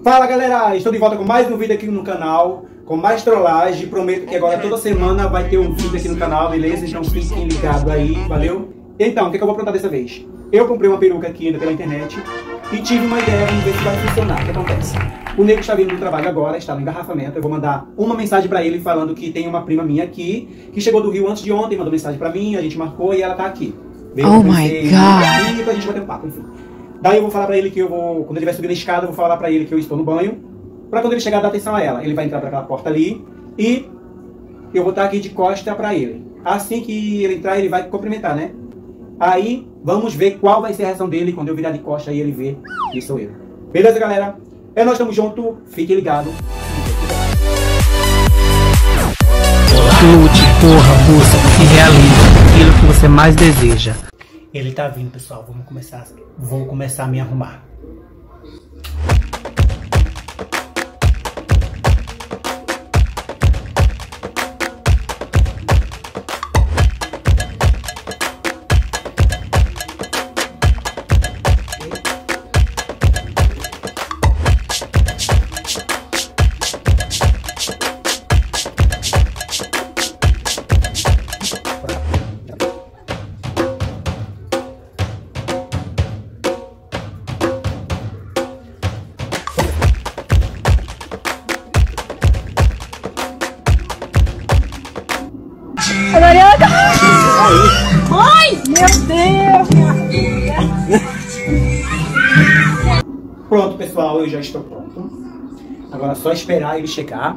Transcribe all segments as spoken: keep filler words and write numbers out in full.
Fala galera, estou de volta com mais um vídeo aqui no canal, com mais trollagem. Prometo que agora toda semana vai ter um vídeo aqui no canal, beleza? Então fiquem ligados aí, valeu? Então, o que, é que eu vou aprontar dessa vez? Eu comprei uma peruca aqui pela internet e tive uma ideia, vamos ver se vai funcionar. O que acontece? O nego está vindo do trabalho agora, está no engarrafamento. Eu vou mandar uma mensagem para ele falando que tem uma prima minha aqui, que chegou do Rio antes de ontem, mandou mensagem para mim, a gente marcou e ela tá aqui. Veio oh my God! E pra gente bater um papo, enfim. Daí eu vou falar pra ele que eu vou, quando ele vai subir na escada, eu vou falar pra ele que eu estou no banho, pra quando ele chegar dar atenção a ela. Ele vai entrar pra aquela porta ali e eu vou estar aqui de costa pra ele. Assim que ele entrar, ele vai cumprimentar, né? Aí vamos ver qual vai ser a reação dele quando eu virar de costa e ele ver que sou eu. Beleza, galera? É, nós estamos juntos, fique ligado. Lute, corra, busca e realize aquilo que você mais deseja. Ele tá vindo, pessoal. Vamos começar. Vou começar a me arrumar. Mariana! Ai, meu Deus, minha filha! Pronto, pessoal, eu já estou pronto. Agora é só esperar ele chegar.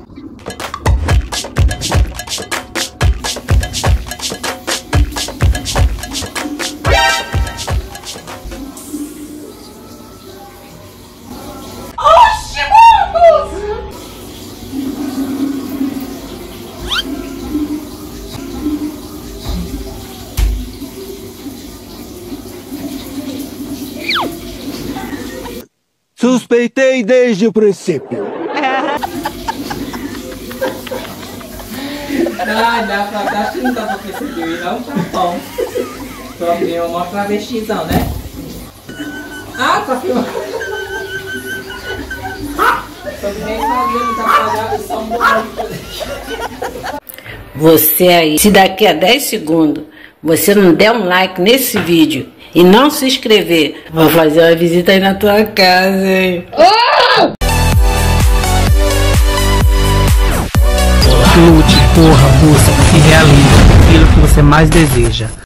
Suspeitei desde o princípio. Ah, dá pra dar, acho que não dá pra perceber, não tá bom. Só viu uma travestizão, né? Ah, tá filmando. Só que nem fazendo, tá apagado, só um pouco. Você aí, se daqui a dez segundos você não der um like nesse vídeo e não se inscrever, vou fazer uma visita aí na tua casa, hein? Oh! Lute, corra, busca e realize aquilo que você mais deseja.